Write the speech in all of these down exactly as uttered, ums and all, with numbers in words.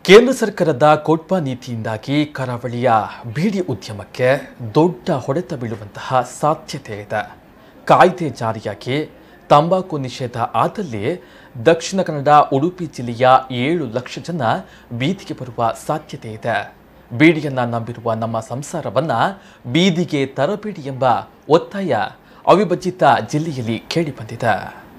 ಕೇಂದ್ರ ಸರ್ಕಾರದ ಕೋಟ್ಪಾ ನೀತಿಯಿಂದಾಗಿ ಕರಾವಳಿಯ ಬೀಡಿ ಉದ್ಯಮಕ್ಕೆ ದೊಡ್ಡ ಹೊಡೆತ ಬೀಳುವಂತಹ ಸಾಧ್ಯತೆ ಇದೆ. ಕಾಯ್ದೆ ಜಾರಿಯಾಗಿ ತಂಬಾಕು ನಿಷೇಧ ಆದಲ್ಲಿ ದಕ್ಷಿಣ ಕನ್ನಡ ಉಡುಪಿ ಜಿಲ್ಲೆಯ ಏಳು ಲಕ್ಷ ಜನ ಬೀದಿಗೆ ಬರುವ ಸಾಧ್ಯತೆ ಇದೆ. ಬೀಡಿಯನ್ನ ನಂಬಿರುವ ನಮ್ಮ ಸಂಸಾರವನ್ನ ಬೀದಿಗೆ ತರಬೇಡಿ ಎಂಬ ಒತ್ತಾಯ ಅವಿಭಜಿತ ಜಿಲ್ಲೆಯಲ್ಲಿ ಕೇಳಿಬಂದಿದೆ.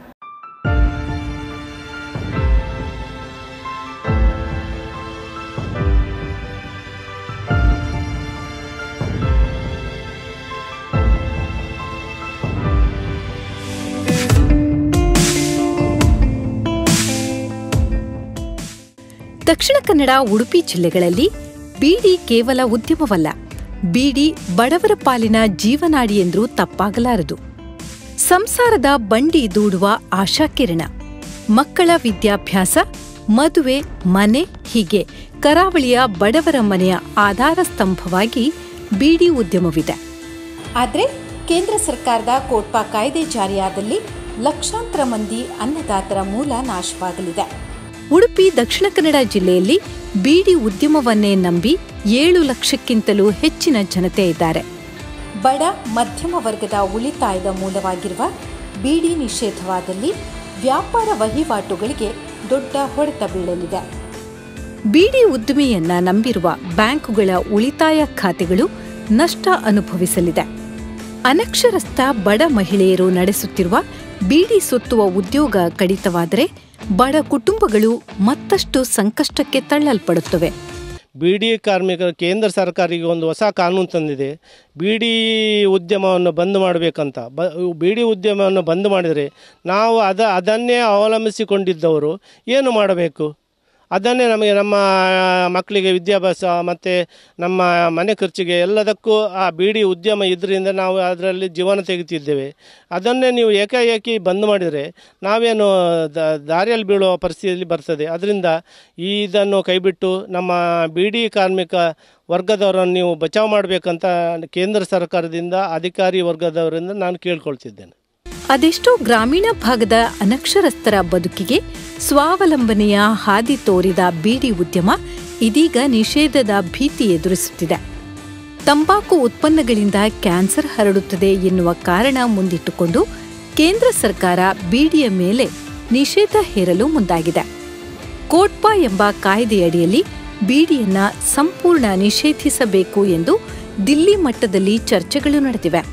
ದಕ್ಷಿಣ ಕನ್ನಡ ಉಡುಪಿ ಜಿಲ್ಲೆಗಳಲ್ಲಿ ಬೀಡಿ ಕೇವಲ ಉದ್ಯಮವಲ್ಲ, ಬೀಡಿ ಬಡವರ ಪಾಲಿನ ಜೀವನಾಡಿ ಎಂದ್ರೂ ತಪ್ಪಾಗಲಾರದು. ಸಂಸಾರದ ಬಂಡಿ ದೂಡುವ ಆಶಾಕಿರಣ, ಮಕ್ಕಳ ವಿದ್ಯಾಭ್ಯಾಸ, ಮದುವೆ, ಮನೆ ಹೀಗೆ ಕರಾವಳಿಯ ಬಡವರ ಮನೆಯ ಆಧಾರ ಸ್ತಂಭವಾಗಿ ಬೀಡಿ ಉದ್ಯಮವಿದೆ. ಆದರೆ ಕೇಂದ್ರ ಸರ್ಕಾರದ ಕೋಟ್ಪಾ ಕಾಯ್ದೆ ಜಾರಿಯಾದಲ್ಲಿ ಲಕ್ಷಾಂತರ ಮಂದಿ ಅನ್ನದಾತರ ಮೂಲ ನಾಶವಾಗಲಿದೆ. ಉಡುಪಿ ದಕ್ಷಿಣ ಕನ್ನಡ ಜಿಲ್ಲೆಯಲ್ಲಿ ಬೀಡಿ ಉದ್ಯಮವನ್ನೇ ನಂಬಿ ಏಳು ಲಕ್ಷಕ್ಕಿಂತಲೂ ಹೆಚ್ಚಿನ ಜನತೆ ಇದ್ದಾರೆ. ಬಡ ಮಧ್ಯಮ ವರ್ಗದ ಉಳಿತಾಯದ ಮೂಲವಾಗಿರುವ ಬೀಡಿ ನಿಷೇಧವಾದಲ್ಲಿ ವ್ಯಾಪಾರ ವಹಿವಾಟುಗಳಿಗೆ ದೊಡ್ಡ ಹೊಡೆತ ಬೀಳಲಿದೆ. ಬೀಡಿ ಉದ್ದಿಮೆಯನ್ನ ನಂಬಿರುವ ಬ್ಯಾಂಕುಗಳ ಉಳಿತಾಯ ಖಾತೆಗಳು ನಷ್ಟ ಅನುಭವಿಸಲಿದೆ. ಅನಕ್ಷರಸ್ಥ ಬಡ ಮಹಿಳೆಯರು ನಡೆಸುತ್ತಿರುವ ಬೀಡಿ ಸುತ್ತುವ ಉದ್ಯೋಗ ಕಡಿತವಾದರೆ ಬಡ ಕುಟುಂಬಗಳು ಮತ್ತಷ್ಟು ಸಂಕಷ್ಟಕ್ಕೆ ತಳ್ಳಲ್ಪಡುತ್ತವೆ. ಬೀಡಿ ಕಾರ್ಮಿಕರು ಕೇಂದ್ರ ಸರ್ಕಾರಿಗೆ ಒಂದು ಹೊಸ ಕಾನೂನು ತಂದಿದೆ. ಬೀಡಿ ಉದ್ಯಮವನ್ನು ಬಂದ್ ಮಾಡಬೇಕಂತ. ಬ ಬೀಡಿ ಉದ್ಯಮವನ್ನು ಬಂದ್ ಮಾಡಿದರೆ ನಾವು ಅದ ಅದನ್ನೇ ಅವಲಂಬಿಸಿಕೊಂಡಿದ್ದವರು ಏನು ಮಾಡಬೇಕು? ಅದನ್ನೇ ನಮಗೆ ನಮ್ಮ ಮಕ್ಕಳಿಗೆ ವಿದ್ಯಾಭ್ಯಾಸ ಮತ್ತು ನಮ್ಮ ಮನೆ ಖರ್ಚಿಗೆ ಎಲ್ಲದಕ್ಕೂ ಆ ಬೀಡಿ ಉದ್ಯಮ ಇದರಿಂದ ನಾವು ಅದರಲ್ಲಿ ಜೀವನ ತೆಗಿತಿದ್ದೇವೆ. ಅದನ್ನೇ ನೀವು ಏಕಾಏಕಿ ಬಂದ್ ಮಾಡಿದರೆ ನಾವೇನು ದಾರಿಯಲ್ಲಿ ಬೀಳುವ ಪರಿಸ್ಥಿತಿಯಲ್ಲಿ ಬರ್ತದೆ. ಅದರಿಂದ ಇದನ್ನು ಕೈಬಿಟ್ಟು ನಮ್ಮ ಬೀಡಿ ಕಾರ್ಮಿಕ ವರ್ಗದವರನ್ನು ನೀವು ಬಚಾವ್ ಮಾಡಬೇಕಂತ ಕೇಂದ್ರ ಸರ್ಕಾರದಿಂದ ಅಧಿಕಾರಿ ವರ್ಗದವರಿಂದ ನಾನು ಕೇಳ್ಕೊಳ್ತಿದ್ದೇನೆ. ಅದೆಷ್ಟೋ ಗ್ರಾಮೀಣ ಭಾಗದ ಅನಕ್ಷರಸ್ಥರ ಬದುಕಿಗೆ ಸ್ವಾವಲಂಬನೆಯ ಹಾದಿ ತೋರಿದ ಬೀಡಿ ಉದ್ಯಮ ಇದೀಗ ನಿಷೇಧದ ಭೀತಿ ಎದುರಿಸುತ್ತಿದೆ. ತಂಬಾಕು ಉತ್ಪನ್ನಗಳಿಂದ ಕ್ಯಾನ್ಸರ್ ಹರಡುತ್ತದೆ ಎನ್ನುವ ಕಾರಣ ಮುಂದಿಟ್ಟುಕೊಂಡು ಕೇಂದ್ರ ಸರ್ಕಾರ ಬೀಡಿಯ ಮೇಲೆ ನಿಷೇಧ ಹೇರಲು ಮುಂದಾಗಿದೆ. ಕೋಟ್ಪಾ ಎಂಬ ಕಾಯ್ದೆಯಡಿಯಲ್ಲಿ ಬೀಡಿಯನ್ನ ಸಂಪೂರ್ಣ ನಿಷೇಧಿಸಬೇಕು ಎಂದು ದಿಲ್ಲಿ ಮಟ್ಟದಲ್ಲಿ ಚರ್ಚೆಗಳು ನಡೆದಿವೆ.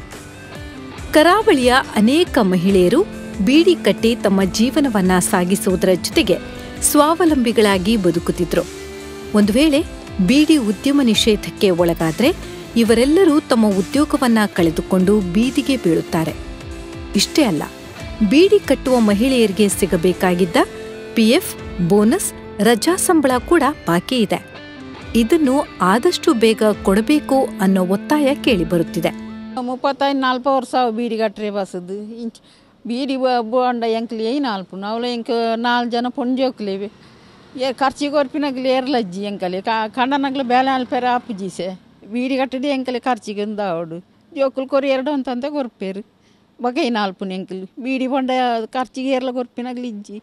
ಕರಾವಳಿಯ ಅನೇಕ ಮಹಿಳೆಯರು ಬೀಡಿ ಕಟ್ಟಿ ತಮ್ಮ ಜೀವನವನ್ನ ಸಾಗಿಸುವುದರ ಜೊತೆಗೆ ಸ್ವಾವಲಂಬಿಗಳಾಗಿ ಬದುಕುತ್ತಿದ್ರು. ಒಂದು ವೇಳೆ ಬೀಡಿ ಉದ್ಯಮ ನಿಷೇಧಕ್ಕೆ ಒಳಗಾದ್ರೆ ಇವರೆಲ್ಲರೂ ತಮ್ಮ ಉದ್ಯೋಗವನ್ನ ಕಳೆದುಕೊಂಡು ಬೀದಿಗೆ ಬೀಳುತ್ತಾರೆ. ಇಷ್ಟೇ ಅಲ್ಲ, ಬೀಡಿ ಕಟ್ಟುವ ಮಹಿಳೆಯರಿಗೆ ಸಿಗಬೇಕಾಗಿದ್ದ ಪಿಎಫ್, ಬೋನಸ್, ರಜಾ ಸಂಬಳ ಕೂಡ ಬಾಕಿ ಇದೆ. ಇದನ್ನು ಆದಷ್ಟು ಬೇಗ ಕೊಡಬೇಕು ಅನ್ನೋ ಒತ್ತಾಯ ಕೇಳಿಬರುತ್ತಿದೆ. ಮುಪ್ಪತ್ತೈದು ನಾಲ್ಕು ವರ್ಷ ಬೀಡಿ ಕಟ್ಟರೆ ಬಸದು ಇಂಚ್ ಬೀಡಿ ಬೋಂಡ ಎಂಕ್ಲಿ ಏ ನಾಲ್ಕು ನಾವಲ ಎಂಕ ನಾಲ್ಕು ಜನ ಪೊಂಜೋಕ್ಲೇವೆ ಏ ಖರ್ಚಿಗೆ ಕೊರ್ಪಿನಾಗಲಿ ಏರ್ಲಜ್ಜಿ ಎಂಕಲೆ ಕಂಡನಾಗ್ಲಿ ಬೇಲೆ ಅಲ್ಪೇರ ಅಪ್ಪುಜಿಸೆ ಬೀಡಿ ಕಟ್ಟಿದೆ ಎಂಕಲೆ ಖರ್ಚಿಗೆ ಒಂದು ಅವಡು ಜೋಕುಲ್ ಕೊರಿ ಎರಡು ಅಂತಂತ ಕೊರ್ಪೇರು ಬಗೆ ನಾಲ್ಕು ಎಂಕಲು ಬೀಡಿ ಬೊಂಡ ಖರ್ಚಿಗೆ ಏರ್ಲ ಕೊರ್ಪಿನಾಗ್ಲಿ ಇಜ್ಜಿ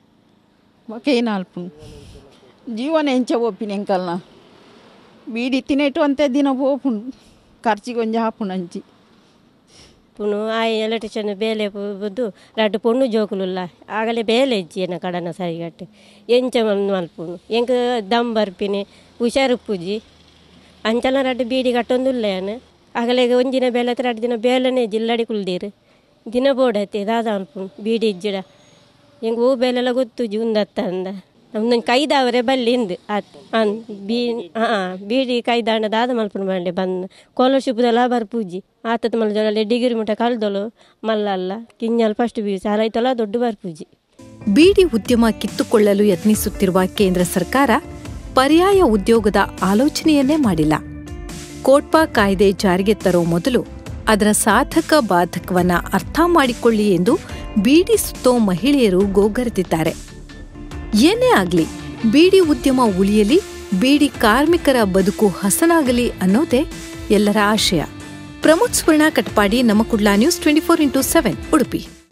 ಬಗೆ ನಾಲ್ಕು ಜೀವನ ಎಂಚ ಒಪ್ಪಿನ ಎಂಕಲ್ನ ಬೀಡಿ ತಿನ್ನಿಟ್ಟು ಅಂತ ದಿನ ಓಪುಂಡು ಖರ್ಚಿಗೆ ಒಂಜಿ ಹಾಪುಂಡು ಅಂಚಿ ಪುನು ಆಯ್ ಎಲೆಕ್ಟ್ರಿಷನ್ ಬೇಲೆ ಬುದ್ದು ರಡ್ಡು ಪೊಣ್ಣು ಜೋಕುಲುಲ್ಲ ಆಗಲೇ ಬೇಲೆ ಇಜ್ಜಿ ಏನ ಕಡನ ಸರಿಗಟ್ಟೆ ಎಂಚ ಮಲ್ಪುನು ಎಂಕ ದಮ್ ಬರ್ಪಿನಿ ಹುಷಾರು ಪೂಜಿ ಅಂಚಲ ರಡ್ಡು ಬೀಡಿ ಕಟ್ಟೊಂದುಲ್ಲ ಏನು ಆಗಲೇ ಒಂದಿನ ಬೇಲೆ ಹತ್ರ ಎರಡು ದಿನ ಬೇಲೆನೇ ಜಿಲ್ಲಡಿ ಕುಲ್ದೀರು ದಿನ ಬೋಡೈತೆ ದಾದ ಅನ್ಪುನು ಬೀಡಿ ಇಜ್ಜಿಡ ಹೆಂಗೆ ಹೂ ಬೇಲೆಲ್ಲ ಗೊತ್ತುಜಿ ಉಂದತ್ತ ಅಂದ ನಮ್ದೊಂದು ಕೈದಾವರೆ ಬಲ್ಲಿಂದು ಆತು ಅನ್ ಬೀ ಹಾಂ ಬೀಡಿ ಕೈದಾಂಡ ದಾದ ಮಲ್ಪುನು ಮಾಡಲಿ ಬಂದು ಸ್ಕಾಲರ್ಶಿಪ್ದೆಲ್ಲ ಬರ್ಪೂಜಿ ಆತದ ಮಲ್ಜೊಳಲ್ಲಿ ಡಿಗ್ರಿ ಮುಟ ಕಲ್ದೊಳು ಮಲ್ಲಲ್ಲ ಕಿಂಜಲ್ ಫಸ್ಟ್ ಬಿ ಸಾಲೈತಲ್ಲ ದೊಡ್ಡ ಬರ್ಪೂಜಿ. ಬೀಡಿ ಉದ್ಯಮ ಕಿತ್ತುಕೊಳ್ಳಲು ಯತ್ನಿಸುತ್ತಿರುವ ಕೇಂದ್ರ ಸರ್ಕಾರ ಪರ್ಯಾಯ ಉದ್ಯೋಗದ ಆಲೋಚನೆಯನ್ನೇ ಮಾಡಿಲ್ಲ. ಕೋಟ್ಪಾ ಕಾಯ್ದೆ ಜಾರಿಗೆ ತರೋ ಮೊದಲು ಅದರ ಸಾಧಕ ಬಾಧಕವನ್ನ ಅರ್ಥ ಮಾಡಿಕೊಳ್ಳಿ ಎಂದು ಬೀಡಿ ಸುತ್ತೋ ಮಹಿಳೆಯರು ಗೋಗರೆದಿದ್ದಾರೆ. ಏನೇ ಆಗ್ಲಿ, ಬೀಡಿ ಉದ್ಯಮ ಉಳಿಯಲಿ, ಬೀಡಿ ಕಾರ್ಮಿಕರ ಬದುಕು ಹಸನಾಗಲಿ ಅನ್ನೋದೇ ಎಲ್ಲರ ಆಶಯ. ಪ್ರಮೋದ್ ಸುವರ್ಣ ಕಟಪಾಡಿ, ನಮ್ಮ Kudla news twenty four into seven Udupi.